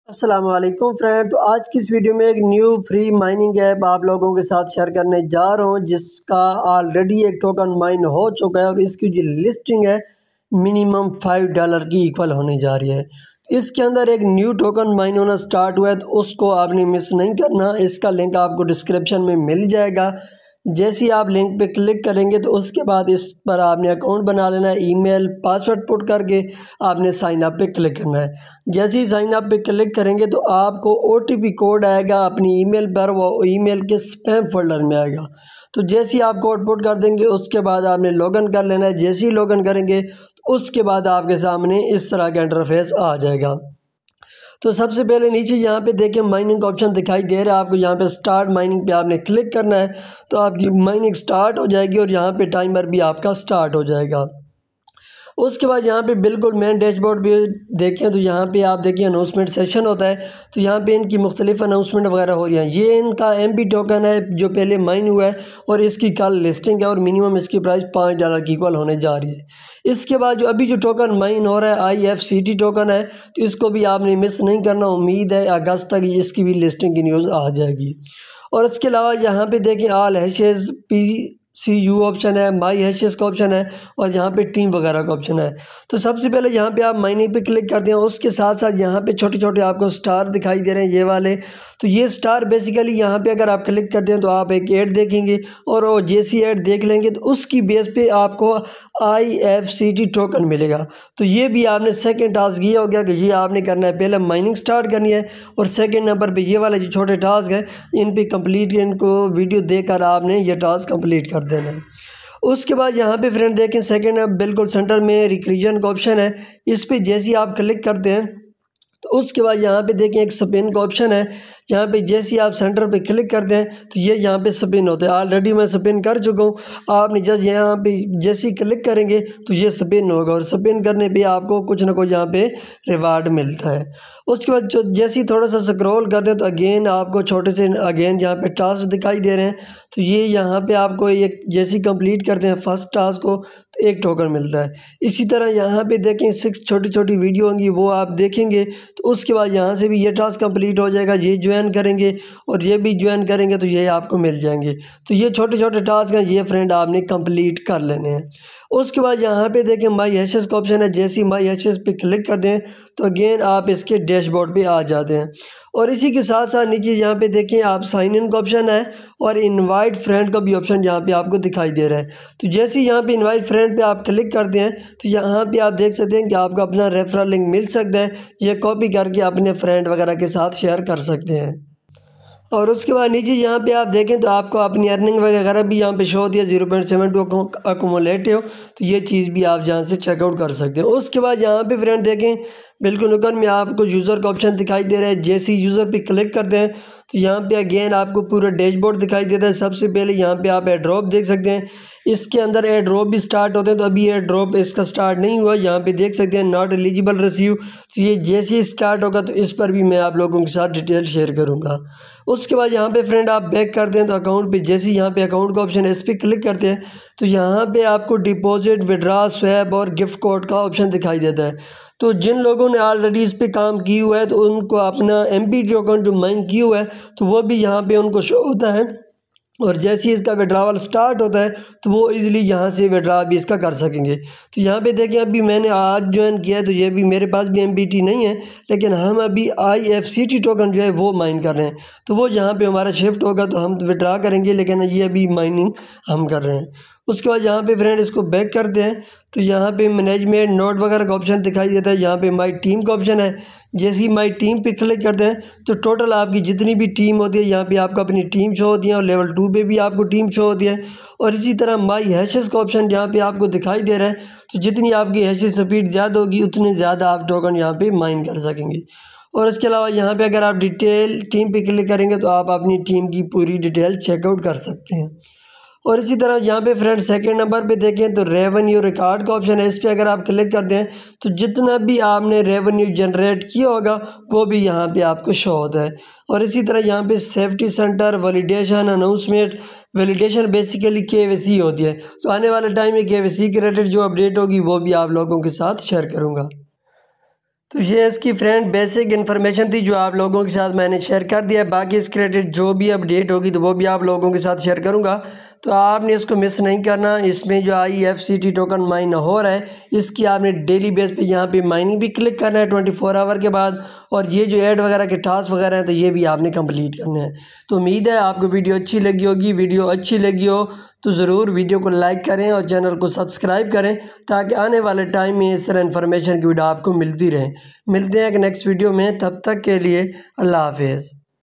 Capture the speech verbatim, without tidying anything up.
अस्सलाम वालेकुम फ्रेंड। तो आज की इस वीडियो में एक न्यू फ्री माइनिंग ऐप आप लोगों के साथ शेयर करने जा रहा हूं, जिसका ऑलरेडी एक टोकन माइन हो चुका है और इसकी जो लिस्टिंग है मिनिमम फाइव डॉलर की इक्वल होने जा रही है। इसके अंदर एक न्यू टोकन माइन होना स्टार्ट हुआ है, तो उसको आपने मिस नहीं करना। इसका लिंक आपको डिस्क्रिप्शन में मिल जाएगा। जैसे ही आप लिंक पे क्लिक करेंगे तो उसके बाद इस पर आपने अकाउंट बना लेना है। ईमेल पासवर्ड पुट करके आपने साइन अप पे क्लिक करना है। जैसे ही साइन अप पे क्लिक करेंगे तो आपको ओटीपी कोड आएगा अपनी ईमेल पर, वो ईमेल के स्पैम फोल्डर में आएगा। तो जैसे ही आप कोड पुट कर देंगे उसके बाद आपने लॉगिन कर लेना है। जैसे ही लॉगिन करेंगे तो उसके बाद आपके सामने इस तरह का इंटरफेस आ जाएगा। तो सबसे पहले नीचे यहाँ पे देखिए माइनिंग का ऑप्शन दिखाई दे रहा है आपको। यहाँ पे स्टार्ट माइनिंग पे आपने क्लिक करना है तो आपकी माइनिंग स्टार्ट हो जाएगी और यहाँ पे टाइमर भी आपका स्टार्ट हो जाएगा। उसके बाद यहाँ पे बिल्कुल मेन डैशबोर्ड भी देखें तो यहाँ पे आप देखिए अनाउंसमेंट सेशन होता है। तो यहाँ पे इनकी मुख्तलिफ अनाउंसमेंट वगैरह हो रही हैं। ये इनका एम बी टोकन है जो पहले माइन हुआ है और इसकी कल लिस्टिंग है और मिनिमम इसकी प्राइस पाँच डॉलर की इक्वल होने जा रही है। इसके बाद जो अभी जो टोकन माइन हो रहा है I F C T token है, तो इसको भी आपने मिस नहीं करना। उम्मीद है अगस्त तक इसकी भी लिस्टिंग की न्यूज़ आ जाएगी। और इसके अलावा यहाँ पे देखें all hashes P C U option है, माई हैशेस का ऑप्शन है और यहाँ पे टीम वगैरह का ऑप्शन है। तो सबसे पहले यहाँ पे आप माइनिंग पे क्लिक करते हैं। उसके साथ साथ यहाँ पे छोटे छोटे आपको स्टार दिखाई दे रहे हैं ये वाले। तो ये स्टार बेसिकली यहाँ पे अगर आप क्लिक करते हैं तो आप एक ऐड देखेंगे और वो जैसी ऐड देख लेंगे तो उसकी बेस पे आपको I F C T token मिलेगा। तो ये भी आपने सेकेंड टास्क ये हो गया कि ये आपने करना है, पहले माइनिंग स्टार्ट करनी है और सेकेंड नंबर पर ये वाले जो छोटे टास्क हैं इन पर कम्प्लीट इनको वीडियो देकर आपने ये टास्क कम्प्लीट कर देना है। उसके बाद यहाँ पे फ्रेंड देखें सेकंड बिल्कुल सेंटर में रिक्रीजन का ऑप्शन है। इस पे जैसे ही आप क्लिक करते हैं तो उसके बाद यहाँ पे देखें एक स्पिन का ऑप्शन है। यहाँ पे जैसे ही आप सेंटर पे क्लिक करते हैं तो ये यहाँ पे स्पिन होता है। ऑलरेडी मैं स्पिन कर चुका हूँ। आपने जस्ट यहाँ पे जैसे ही क्लिक करेंगे तो ये स्पिन होगा और स्पिन करने पे आपको कुछ ना कुछ यहाँ पे रिवार्ड मिलता है। उसके बाद जो जैसे ही थोड़ा सा स्क्रॉल करते हैं तो अगेन आपको छोटे से अगेन यहाँ पे टास्क दिखाई दे रहे हैं। तो ये यहाँ पे आपको एक जैसे ही कंप्लीट करते हैं फर्स्ट टास्क को तो एक टोकन मिलता है। इसी तरह यहाँ पे देखें सिक्स छोटी छोटी वीडियो होंगी, वो आप देखेंगे तो उसके बाद यहाँ से भी ये टास्क कंप्लीट हो जाएगा। ये ज्वाइन करेंगे और ये भी ज्वाइन करेंगे तो ये आपको मिल जाएंगे। तो ये छोटे छोटे टास्क हैं, ये फ्रेंड आपने कंप्लीट कर लेने हैं। उसके बाद यहाँ पे देखें माई हैशेस का ऑप्शन है। जैसे ही माई हैशेस पे क्लिक कर दें तो अगेन आप इसके डैशबोर्ड पे आ जाते हैं। और इसी के साथ साथ नीचे यहाँ पे देखें आप साइन इन का ऑप्शन है और इनवाइट फ्रेंड का भी ऑप्शन यहाँ पे आपको दिखाई दे रहा है। तो जैसे ही यहाँ पे इनवाइट फ्रेंड पे आप क्लिक करते हैं तो यहाँ पे आप देख सकते हैं कि आपको अपना रेफरल लिंक मिल सकता है। ये कॉपी करके अपने फ्रेंड वगैरह के साथ शेयर कर सकते हैं। और उसके बाद नीचे यहाँ पे आप देखें तो आपको अपनी अर्निंग वगैरह भी यहाँ पे शो होती है zero point seven two accumulative. तो ये चीज़ भी आप जहाँ से चेकआउट कर सकते हैं। उसके बाद यहाँ पे फ्रेंड देखें बिल्कुल ऊपर में आपको यूज़र का ऑप्शन दिखाई दे रहा है। जैसे ही यूज़र पे क्लिक करते हैं तो यहाँ पे अगेन आपको पूरा डैशबोर्ड दिखाई देता है। सबसे पहले यहाँ पे आप एयर ड्रॉप देख सकते हैं। इसके अंदर एयर ड्रॉप भी स्टार्ट होते हैं, तो अभी एयर ड्रॉप इसका स्टार्ट नहीं हुआ। यहाँ पे देख सकते हैं नॉट एलिजिबल रिसीव। तो ये जैसे ही स्टार्ट होगा तो इस पर भी मैं आप लोगों के साथ डिटेल शेयर करूँगा। उसके बाद यहाँ पे फ्रेंड आप बैक करते हैं तो अकाउंट पे जैसे यहाँ पे अकाउंट का ऑप्शन है इस पर क्लिक करते हैं तो यहाँ पे आपको डिपॉजिट, विड्रा, स्वैप और गिफ्ट कोड का ऑप्शन दिखाई देता है। तो जिन लोगों ने ऑलरेडी इस पे काम किया हुआ है तो उनको अपना एम बी टोकन जो माइन किया हुआ है तो वो भी यहाँ पे उनको शो होता है। और जैसे ही इसका विड्रावल स्टार्ट होता है तो वो इजीली यहाँ से विड्रा भी इसका कर सकेंगे। तो यहाँ पे देखें अभी मैंने आज ज्वाइन किया है तो ये भी मेरे पास भी एम बी टी नहीं है, लेकिन हम अभी I F C T token जो है वो माइन कर रहे हैं। तो वो यहाँ पे हमारा शिफ्ट होगा तो हम विड्रा करेंगे, लेकिन ये अभी माइनिंग हम कर रहे हैं। उसके बाद यहाँ पे फ्रेंड इसको बैक करते हैं तो यहाँ पे मैनेजमेंट नोट वगैरह का ऑप्शन दिखाई देता है। यहाँ पे माई टीम का ऑप्शन है। जैसे ही माई टीम पे क्लिक करते हैं तो टोटल आपकी जितनी भी टीम होती है यहाँ पे आपको अपनी टीम शो होती है और लेवल टू पे भी आपको टीम शो होती है। और इसी तरह माई हैशेस का ऑप्शन यहाँ पे आपको दिखाई दे रहा है। तो जितनी आपकी हैशेस स्पीड ज़्यादा होगी उतने ज़्यादा आप टोकन यहाँ पे माइन कर सकेंगे। और इसके अलावा यहाँ पे अगर आप डिटेल टीम पे क्लिक करेंगे तो आप अपनी टीम की पूरी डिटेल चेकआउट कर सकते हैं। और इसी तरह यहाँ पे फ्रेंड सेकंड नंबर पे देखें तो रेवेन्यू रिकॉर्ड का ऑप्शन है। इस पर अगर आप क्लिक करते हैं तो जितना भी आपने रेवेन्यू जनरेट किया होगा वो भी यहाँ पे आपको शो होता है। और इसी तरह यहाँ पे safety centre, validation, announcement. Validation basically K Y C होती है। तो आने वाले टाइम में के वाई सी के रिलेटेड जो अपडेट होगी वो भी आप लोगों के साथ शेयर करूँगा। तो ये इसकी फ्रेंड बेसिक इन्फॉर्मेशन थी जो आप लोगों के साथ मैंने शेयर कर दिया है। बाकी इसके रिलेटेड जो भी अपडेट होगी तो वो भी आप लोगों के साथ शेयर करूंगा, तो आपने इसको मिस नहीं करना। इसमें जो I F C T token mine हो रहा है इसकी आपने डेली बेस पे यहाँ पे माइनिंग भी क्लिक करना है ट्वेंटी फोर आवर के बाद, और ये जो ऐड वगैरह के टास्क वगैरह हैं तो ये भी आपने कंप्लीट करने हैं। तो उम्मीद है आपको वीडियो अच्छी लगी होगी। वीडियो अच्छी लगी हो तो ज़रूर वीडियो को लाइक करें और चैनल को सब्सक्राइब करें ताकि आने वाले टाइम में इस तरह इन्फॉर्मेशन की वीडियो आपको मिलती रहे। मिलते हैं एक नेक्स्ट वीडियो में, तब तक के लिए अल्लाह हाफिज़।